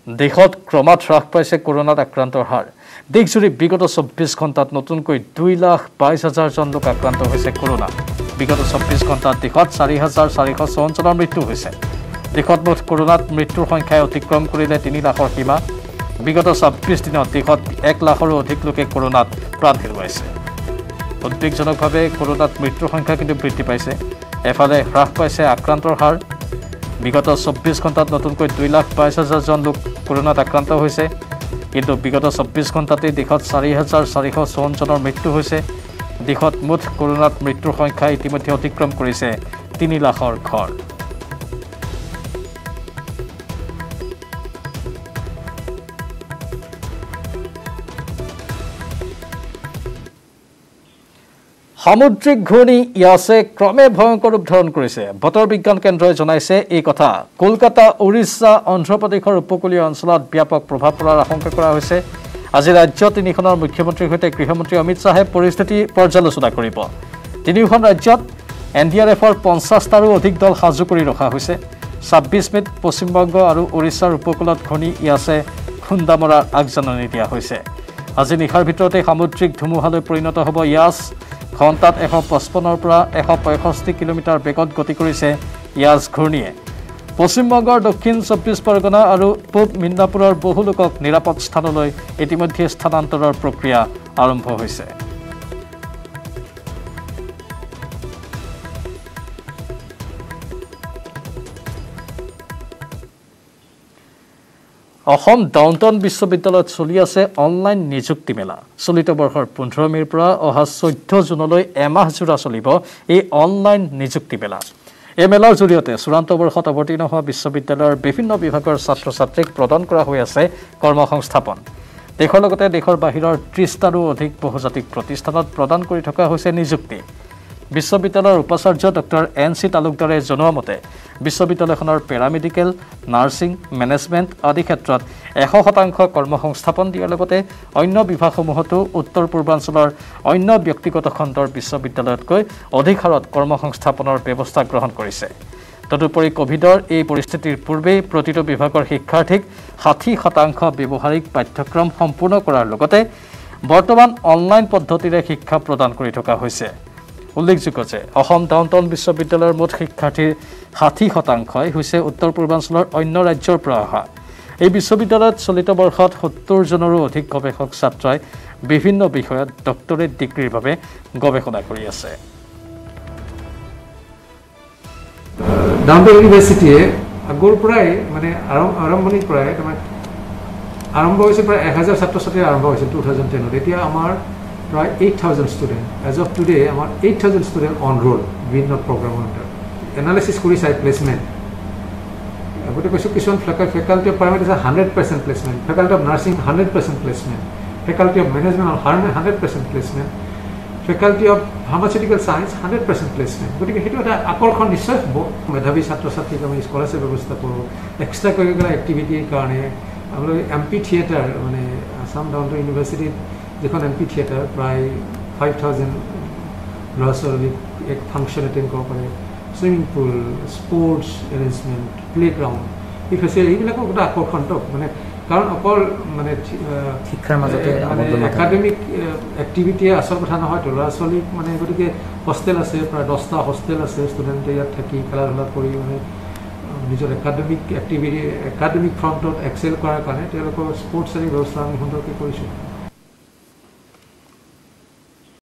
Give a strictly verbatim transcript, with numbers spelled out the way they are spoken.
দেশত ক্ৰমাৎ হ্ৰাস পাইছে কৰোনাত আক্ৰান্তৰ হাৰ দেশজুৰি বিগত চৌব্বিছ ঘণ্টাত নতুনকৈ দুই লাখ বাইছ হাজাৰ জন লোক আক্ৰান্ত হৈছে কৰোনা বিগত চৌব্বিছ ঘণ্টাত দেশত চাৰি হাজাৰ চাৰিশ চৌৱন্ন জনৰ মৃত্যু হৈছে দেশত মুঠ কৰোনাত মৃত্যুৰ সংখ্যাই অতিক্ৰম কৰিলে তিনি লাখৰ সীমা বিগত চৌব্বিছ দিনত দেশত এক লাখৰো অধিক লোকে কৰোনাত প্ৰাণ হেৰুৱাইছে উদ্বেগজনকভাৱে কৰোনাত মৃত্যুৰ সংখ্যা কিন্তু বৃদ্ধি পাইছে এফালে হ্ৰাস পাইছে আক্ৰান্তৰ হাৰ বিগত চৌব্বিছ ঘণ্টাত নতুনকৈ দুই লাখ বাইছ হাজাৰ জন লোক কৰোনাত আক্ৰান্ত হৈছে কিন্তু বিগত চৌব্বিছ ঘণ্টাতে দেশত চাৰি হাজাৰ চাৰিশ চৌৱন্ন জনৰ মৃত্যু হৈছে দেশত মুঠ কৰোনাত মৃত্যুৰ সংখ্যা ইতিমধ্যে অতিক্ৰম কৰিছে তিনি লাখৰ ঘৰ সামুদ্ৰিক ঘূৰ্ণি ইয়াছে ক্ৰমে ভয়ংকৰ ৰূপ ধাৰণ কৰিছে বতৰ বিজ্ঞান কেন্দ্ৰই জনাইছে এই কথা কলকাতা উৰিষ্যা অন্ধ্ৰপ্ৰদেশৰ উপকূলীয় অঞ্চলত ব্যাপক প্ৰভাৱ পৰাৰ আশংকা কৰা হৈছে আজি ৰাজ্য তিনিখনৰ মুখ্যমন্ত্ৰীৰ সৈতে গৃহমন্ত্ৰী অমিত শাহে পৰিস্থিতি পৰ্যালোচনা কৰিব তিনিখন ৰাজ্যত এন ডি আৰ এফৰ পঞ্চাছটাৰো অধিক দল সাজু কৰি ৰখা হৈছে ছাব্বিছ মেত পশ্চিমবংগ আৰু উৰিষ্যাৰ উপকূলত ঘূৰ্ণি ইয়াছে খুন্দা মৰাৰ আগজাননী দিয়া হৈছে আজি নিশাৰ ভিতৰতে সামুদ্ৰিক ধুমুহালৈ পৰিণত হ'ব ইয়াছ ঘণ্টাত এশ পঁচপন্নৰ পৰা এশ পঁয়ষষ্ঠি কিলোমিটাৰ বেগত গতি কৰিছে ইয়াছ ঘূৰ্ণিয়ে পশ্চিমবংগৰ দক্ষিণ চব্বিছ পৰগনা আৰু পূব মিদনাপুৰৰ বহু লোকক নিৰাপদ স্থানলৈ ইতিমধ্যে স্থানান্তৰৰ প্ৰক্ৰিয়া আৰম্ভ হৈছে অসম ডাউনটাউন বিশ্ববিদ্যালয়ত চলি আছে অনলাইন নিযুক্তি মেলা চলিত বৰ্ষৰ পোন্ধৰ মেৰ পৰা অহা চৈধ্য জুনলৈ এমাহ জোৰা চলিব এই অনলাইন নিযুক্তি মেলা এই মেলাৰ জৰিয়তে চূড়ান্ত বৰ্ষত অৱতীৰ্ণ হোৱা বিশ্ববিদ্যালয়ৰ বিভিন্ন বিভাগৰ ছাত্ৰ ছাত্ৰীক প্ৰদান কৰা হৈ আছে কৰ্মসংস্থাপন দেশৰ লগতে দেশৰ বাহিৰৰ ত্ৰিছটাৰো অধিক বহুজাতিক প্ৰতিষ্ঠানত প্ৰদান কৰি থকা হৈছে নিযুক্তি বিশ্ববিদ্যালয়ৰ উপাচাৰ্য ডক্টৰ এন চি তালুকদাৰে জনোৱা মতে বিশ্ববিদ্যালয়খনৰ পেৰামেডিকেল নাৰ্ছিং মেনেজমেণ্ট আদি ক্ষেত্ৰত এশ শতাংশ কৰ্মসংস্থাপন দিয়াৰ লগতে অন্য বিভাগসমূহতো উত্তৰ পূৰ্বাঞ্চলৰ অন্য ব্যক্তিগত খণ্ডৰ বিশ্ববিদ্যালয়তকৈ অধিক হাৰত কৰ্মসংস্থাপনৰ ব্যৱস্থা গ্ৰহণ কৰিছে তদুপৰি কোভিডৰ এই পৰিস্থিতিৰ পূৰ্বে প্ৰতিটো বিভাগৰ শিক্ষাৰ্থীক ষাঠি শতাংশ ব্যৱহাৰিক পাঠ্যক্ৰম সম্পূৰ্ণ কৰাৰ লগতে বৰ্তমান অনলাইন পদ্ধতিৰে শিক্ষা প্ৰদান কৰি থকা হৈছে উল্লেখযোগ্য যে অসম ডাউনটাউন বিশ্ববিদ্যালয়ৰ মুঠ শিক্ষাৰ্থীৰ ষাঠি শতাংশই হৈছে উত্তৰ পূৰ্বাঞ্চলৰ অন্য ৰাজ্যৰ পৰা অহা এই বিশ্ববিদ্যালয়ত চলিত বৰ্ষত সত্তৰ জনৰো অধিক গৱেষক ছাত্ৰই বিভিন্ন বিষয়ত ডক্টৰেট ডিগ্ৰীৰ বাবে গৱেষণা কৰি আছে ডাউনটাউন ইউনিভাৰ্চিটিয়ে আগৰ পৰাই মানে আৰম্ভণিৰ পৰাই তোমাৰ আৰম্ভ হৈছে প্ৰায় এক হাজাৰ ছাত্ৰ ছাত্ৰী আৰম্ভ হৈছিল টু থাউজেণ্ড টেনত এতিয়া আমাৰ প্ৰায় eight thousand student as of today আমাৰ eight thousand student on roll বিভিন্ন প্ৰগ্ৰামৰ আণ্ডাৰ এনালাইচিছ কৰি চাই প্লেচমেণ্ট আগতে কৈছোঁ কিছুমান ফেকাল্টি অফ পাৰ্মেণ্ট আছে hundred percent placement faculty of nursing hundred percent placement faculty of management hundred percent placement faculty of pharmaceutical science hundred percent placement গতিকে সেইটো এটা আকৰ্ষণ নিশ্চয় হ'ব মেধাৱী ছাত্ৰ ছাত্ৰীক আমি স্কলাৰশ্বিপ ব্যৱস্থা কৰোঁ এক্সট্ৰা কাৰিকুলাৰ এক্টিভিটিৰ কাৰণে আপোনালোকে এম পি থিয়েটাৰ মানে আছাম ডাউনটাউন ইউনিভাৰ্চিটিত যিখন এম পি থিয়েটাৰ প্ৰায় ফাইভ থাউজেণ্ড ল'ৰা ছোৱালীক এক ফাংচন এটেণ্ড কৰিব পাৰে swimming pool sports arrangement playground এই ফেচিলিটি এইবিলাকৰ গোটেই আকৰ্ষণটো মানে কাৰণ অকল মানে শিক্ষাৰ মাজতে মানে একাডেমিক এক্টিভিটিয়ে আচল কথা নহয়তো ল'ৰা ছোৱালীক মানে গতিকে হোষ্টেল আছে প্ৰায় দহটা হোষ্টেল আছে ষ্টুডেণ্টে ইয়াত থাকি খেলা ধূলা কৰি মানে নিজৰ একাডেমিক এক্টিভিটি একাডেমিক ফ্ৰণ্টত এক্সেল কৰাৰ কাৰণে তেওঁলোকৰ স্পৰ্টছ আদি ব্যৱস্থা আমি সুন্দৰকৈ কৰিছোঁ